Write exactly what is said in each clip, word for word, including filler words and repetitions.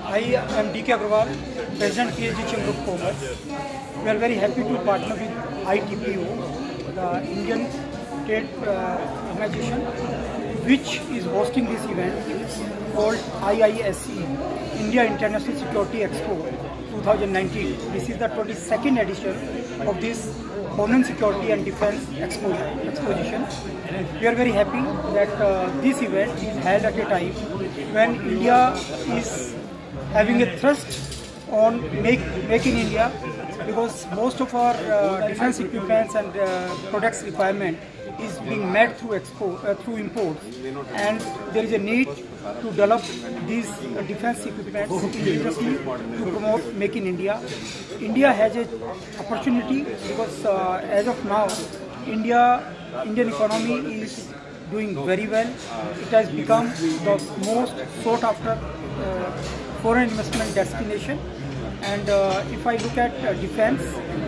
I am D K Agarwal, President P H D Chamber of Commerce. We are very happy to partner with I T P O, the Indian Trade uh, Organization, which is hosting this event called I I S E, India International Security Expo twenty nineteen. This is the twenty-second edition of this Homeland Security and Defense Expo Exposition. We are very happy that uh, this event is held at a time when India is having a thrust on make, make in India, because most of our uh, defense equipments and uh, products requirement is being met through expo, uh, through imports, and there is a need to develop these uh, defense equipments indigenously to promote Make in India. India has an opportunity because uh, as of now, India Indian economy is doing very well. It has become the most sought after uh, foreign investment destination. And uh, if I look at uh, defense,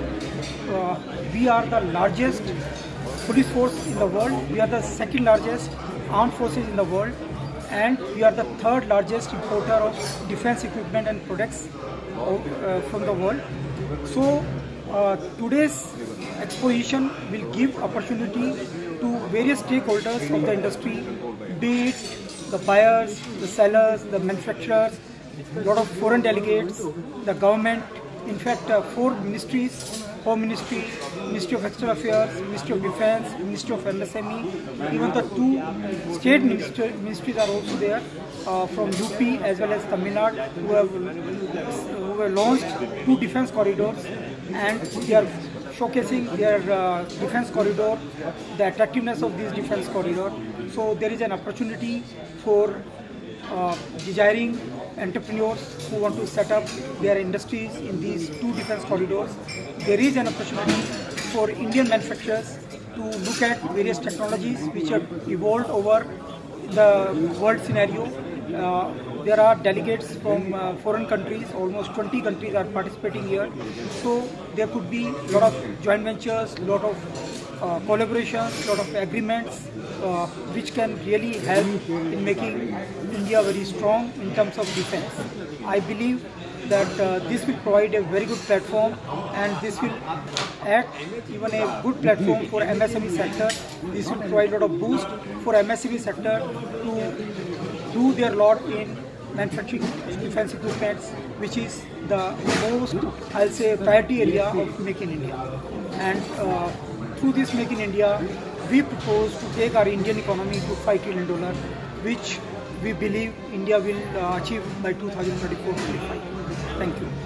uh, we are the largest police force in the world. We are the second largest armed forces in the world, and we are the third largest importer of defense equipment and products uh, from the world. So uh, today's exposition will give opportunity to various stakeholders of the industry, be it the buyers, the sellers, the manufacturers, a lot of foreign delegates, the government, in fact uh, four ministries, Home Ministry, Ministry of External Affairs, Ministry of Defense, Ministry of M S M E, even the two state minister, ministries are also there uh, from U P as well as Tamil Nadu, who have, who have launched two defense corridors, and they are showcasing their uh, defense corridor, the attractiveness of this defense corridor. So there is an opportunity for uh, desiring entrepreneurs who want to set up their industries in these two defense corridors. There is an opportunity for Indian manufacturers to look at various technologies which have evolved over the world scenario. Uh, there are delegates from uh, foreign countries, almost twenty countries are participating here. So there could be a lot of joint ventures, a lot of uh, collaborations, a lot of agreements uh, which can really help in making India very strong in terms of defense. I believe that uh, this will provide a very good platform, and this will act even a good platform for M S M E sector. This will provide a lot of boost for M S M E sector to do their lot in manufacturing defense equipments, which is the most, I'll say, priority area of Make in India. And uh, through this Make in India, we propose to take our Indian economy to five trillion dollars, which we believe India will uh, achieve by two thousand twenty-four to twenty-five. Thank you.